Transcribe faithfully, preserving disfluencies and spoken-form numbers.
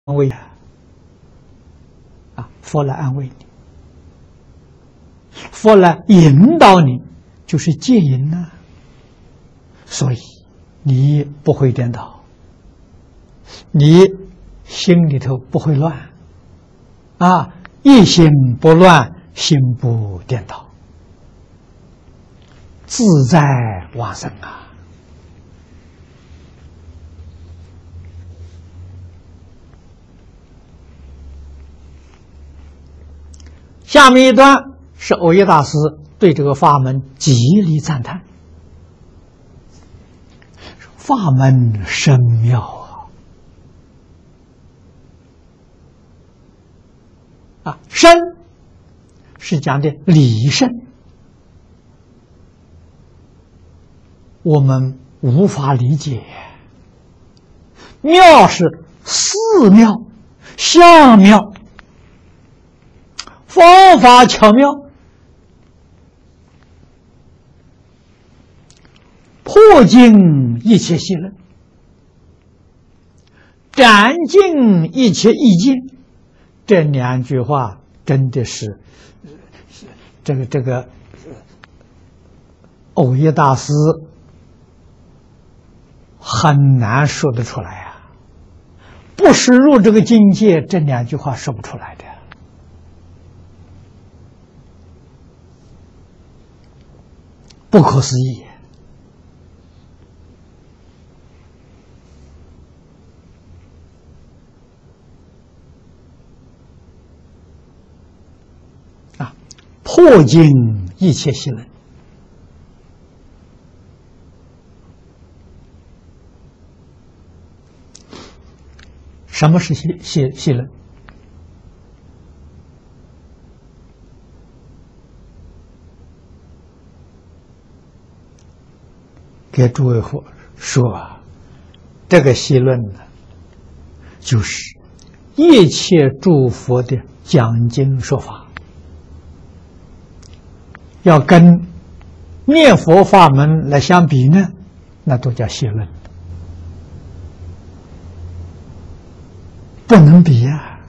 安慰啊，佛来安慰你，佛来引导你，就是戒引呐、啊。所以你不会颠倒，你心里头不会乱啊，一心不乱，心不颠倒，自在往生啊。下面一段是蕅益大师对这个法门极力赞叹，法门深妙啊！啊，深是讲的理深，我们无法理解；妙是寺妙、相妙。方法巧妙，破尽一切戏论，斩尽一切意见。这两句话真的是，这个这个蕅益大师很难说得出来啊！不深入这个境界，这两句话说不出来的。不可思议啊！破尽一切戏论，什么是戏戏戏论？给诸位说啊，这个戏论呢，就是一切诸佛的讲经说法，要跟念佛法门来相比呢，那都叫戏论，不能比啊。